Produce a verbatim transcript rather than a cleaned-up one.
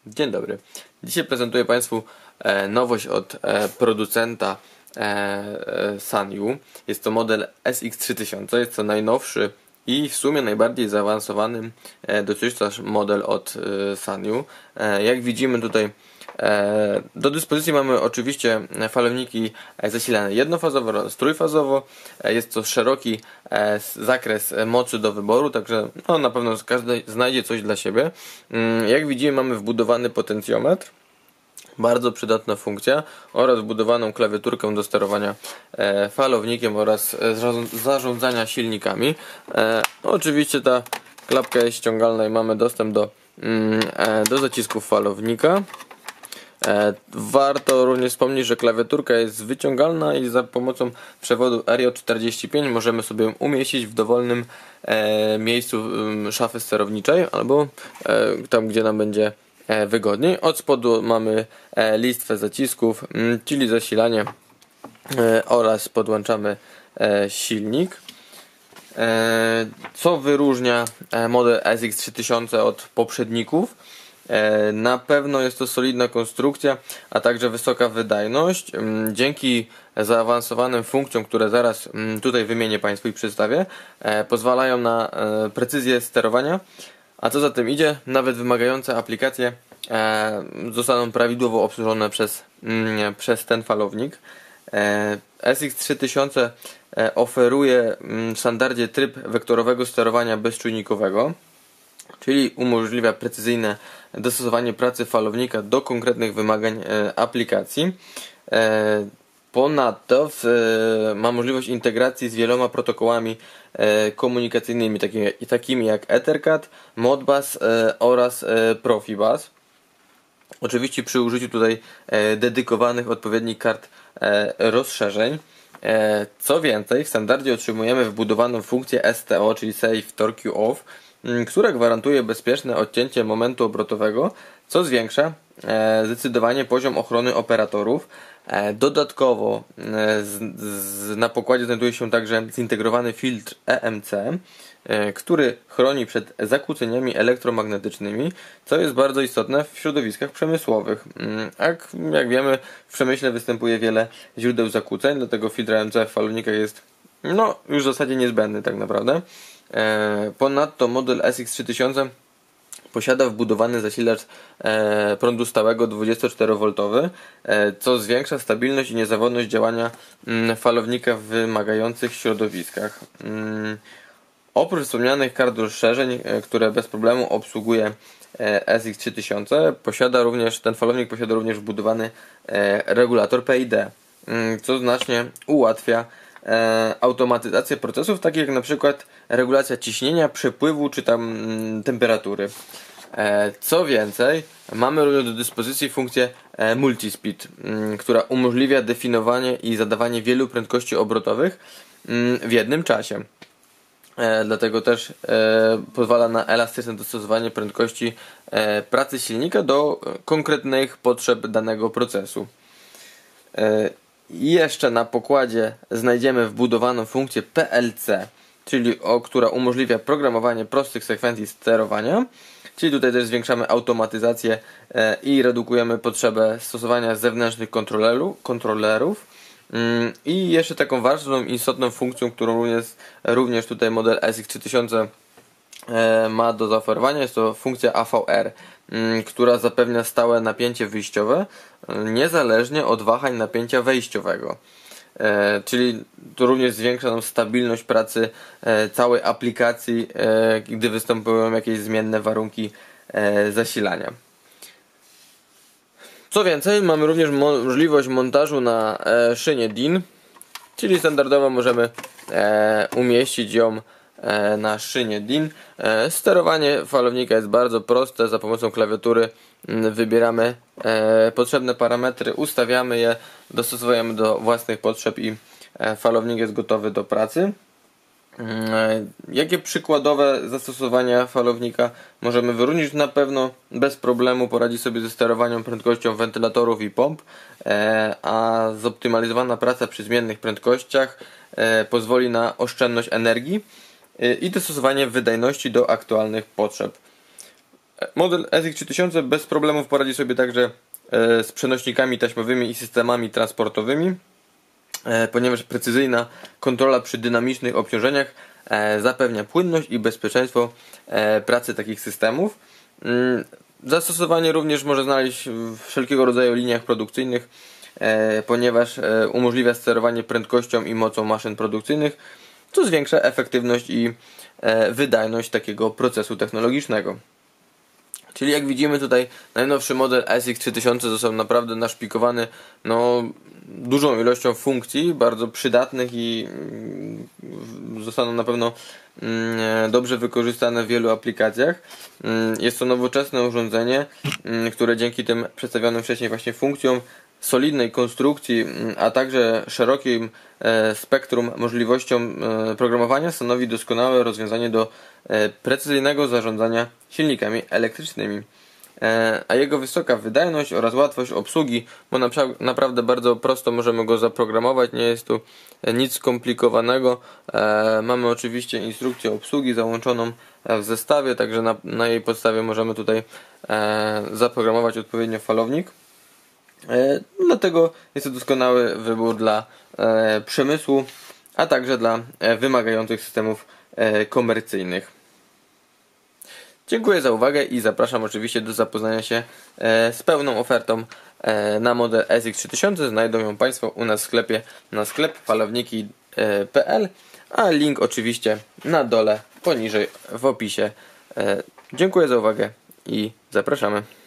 Dzień dobry. Dzisiaj prezentuję Państwu e, nowość od e, producenta e, e, Sanyu. Jest to model S X trzy tysiące. Jest to najnowszy i w sumie najbardziej zaawansowany e, dotychczas model od e, Sanyu. E, jak widzimy tutaj e, do dyspozycji mamy oczywiście falowniki zasilane jednofazowo oraz trójfazowo. E, jest to szeroki e, zakres mocy do wyboru, także no, na pewno każdy znajdzie coś dla siebie. Mm, jak widzimy, mamy wbudowany potencjometr. Bardzo przydatna funkcja oraz wbudowaną klawiaturkę do sterowania e, falownikiem oraz e, zarządzania silnikami. E, oczywiście ta klapka jest ściągalna i mamy dostęp do, mm, e, do zacisków falownika. E, warto również wspomnieć, że klawiaturka jest wyciągalna i za pomocą przewodu R J czterdzieści pięć możemy sobie ją umieścić w dowolnym e, miejscu e, szafy sterowniczej albo e, tam, gdzie nam będzie wygodniej. Od spodu mamy listwę zacisków, czyli zasilanie oraz podłączamy silnik. Co wyróżnia model S X trzy tysiące od poprzedników? Na pewno jest to solidna konstrukcja, a także wysoka wydajność. Dzięki zaawansowanym funkcjom, które zaraz tutaj wymienię Państwu i przedstawię, pozwalają na precyzję sterowania. A co za tym idzie, nawet wymagające aplikacje e, zostaną prawidłowo obsłużone przez, mm, przez ten falownik. E, S X trzy tysiące e, oferuje mm, w standardzie tryb wektorowego sterowania bezczujnikowego, czyli umożliwia precyzyjne dostosowanie pracy falownika do konkretnych wymagań e, aplikacji. E, Ponadto w, e, ma możliwość integracji z wieloma protokołami e, komunikacyjnymi, takimi, takimi jak Ethercat, Modbus e, oraz e, Profibus. Oczywiście przy użyciu tutaj e, dedykowanych odpowiednich kart e, rozszerzeń. E, co więcej, w standardzie otrzymujemy wbudowaną funkcję S T O, czyli Save Torque Off, m, która gwarantuje bezpieczne odcięcie momentu obrotowego, co zwiększa e, zdecydowanie poziom ochrony operatorów. E, dodatkowo e, z, z, na pokładzie znajduje się także zintegrowany filtr E M C, e, który chroni przed zakłóceniami elektromagnetycznymi, co jest bardzo istotne w środowiskach przemysłowych. Jak, jak wiemy, w przemyśle występuje wiele źródeł zakłóceń, dlatego filtr E M C w falownikach jest no, już w zasadzie niezbędny tak naprawdę. E, ponadto model S X trzy tysiące posiada wbudowany zasilacz e, prądu stałego dwudziestoczterowolt, e, co zwiększa stabilność i niezawodność działania m, falownika w wymagających środowiskach. Mm, oprócz wspomnianych kart rozszerzeń, e, które bez problemu obsługuje e, S X trzy tysiące, posiada również, ten falownik posiada również wbudowany e, regulator P I D, m, co znacznie ułatwia E, automatyzację procesów, takich jak na przykład regulacja ciśnienia, przepływu czy tam mm, temperatury. E, co więcej, mamy również do dyspozycji funkcję e, Multispeed, m, która umożliwia definiowanie i zadawanie wielu prędkości obrotowych m, w jednym czasie. E, dlatego też e, pozwala na elastyczne dostosowanie prędkości e, pracy silnika do konkretnych potrzeb danego procesu. E, I jeszcze na pokładzie znajdziemy wbudowaną funkcję P L C, czyli o, która umożliwia programowanie prostych sekwencji sterowania, czyli tutaj też zwiększamy automatyzację e, i redukujemy potrzebę stosowania zewnętrznych kontrolerów. kontrolerów. Mm, I jeszcze taką ważną, istotną funkcją, którą również, również tutaj model S X trzy tysiące e, ma do zaoferowania, jest to funkcja A V R, która zapewnia stałe napięcie wyjściowe niezależnie od wahań napięcia wejściowego. E, czyli to również zwiększa nam stabilność pracy e, całej aplikacji, e, gdy występują jakieś zmienne warunki e, zasilania. Co więcej, mamy również możliwość montażu na e, szynie D I N, czyli standardowo możemy e, umieścić ją na szynie D I N. Sterowanie falownika jest bardzo proste. Za pomocą klawiatury wybieramy potrzebne parametry, ustawiamy je, dostosowujemy do własnych potrzeb i falownik jest gotowy do pracy. Jakie przykładowe zastosowania falownika możemy wyróżnić? Na pewno bez problemu poradzi sobie ze sterowaniem prędkością wentylatorów i pomp, a zoptymalizowana praca przy zmiennych prędkościach pozwoli na oszczędność energii i dostosowanie wydajności do aktualnych potrzeb. Model S X trzy tysiące bez problemów poradzi sobie także z przenośnikami taśmowymi i systemami transportowymi, ponieważ precyzyjna kontrola przy dynamicznych obciążeniach zapewnia płynność i bezpieczeństwo pracy takich systemów. Zastosowanie również może znaleźć w wszelkiego rodzaju liniach produkcyjnych, ponieważ umożliwia sterowanie prędkością i mocą maszyn produkcyjnych, co zwiększa efektywność i wydajność takiego procesu technologicznego. Czyli jak widzimy tutaj najnowszy model S X trzy tysiące został naprawdę naszpikowany no, dużą ilością funkcji, bardzo przydatnych i zostaną na pewno dobrze wykorzystane w wielu aplikacjach. Jest to nowoczesne urządzenie, które dzięki tym przedstawionym wcześniej właśnie funkcjom, solidnej konstrukcji, a także szerokim spektrum możliwościom programowania stanowi doskonałe rozwiązanie do precyzyjnego zarządzania silnikami elektrycznymi. A jego wysoka wydajność oraz łatwość obsługi, bo naprawdę bardzo prosto możemy go zaprogramować, nie jest tu nic skomplikowanego. Mamy oczywiście instrukcję obsługi załączoną w zestawie, także na, na jej podstawie możemy tutaj zaprogramować odpowiednio falownik. Dlatego jest to doskonały wybór dla przemysłu, a także dla wymagających systemów komercyjnych. Dziękuję za uwagę i zapraszam oczywiście do zapoznania się z pełną ofertą na model S X trzy tysiące. Znajdą ją Państwo u nas w sklepie na sklep falowniki kropka p l, a link oczywiście na dole poniżej w opisie. Dziękuję za uwagę i zapraszamy.